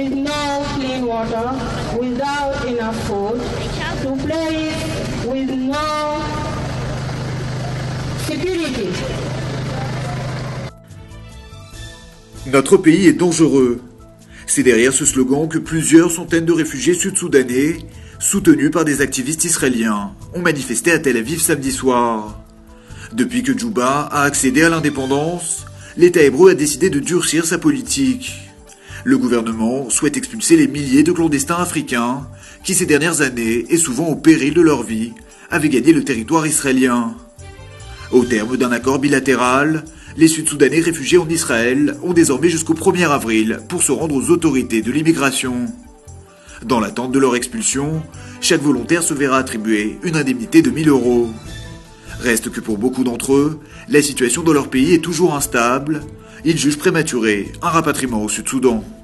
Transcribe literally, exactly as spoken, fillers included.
With no clean water, without enough food, to play with no security. Notre pays est dangereux. C'est derrière ce slogan que plusieurs centaines de réfugiés sud-soudanais, soutenus par des activistes israéliens, ont manifesté à Tel Aviv samedi soir. Depuis que Djouba a accédé à l'indépendance, l'État hébreu a décidé de durcir sa politique. Le gouvernement souhaite expulser les milliers de clandestins africains qui, ces dernières années, et souvent au péril de leur vie, avaient gagné le territoire israélien. Au terme d'un accord bilatéral, les Sud-Soudanais réfugiés en Israël ont désormais jusqu'au premier avril pour se rendre aux autorités de l'immigration. Dans l'attente de leur expulsion, chaque volontaire se verra attribuer une indemnité de mille euros. Reste que pour beaucoup d'entre eux, la situation dans leur pays est toujours instable. Ils jugent prématuré un rapatriement au Sud-Soudan.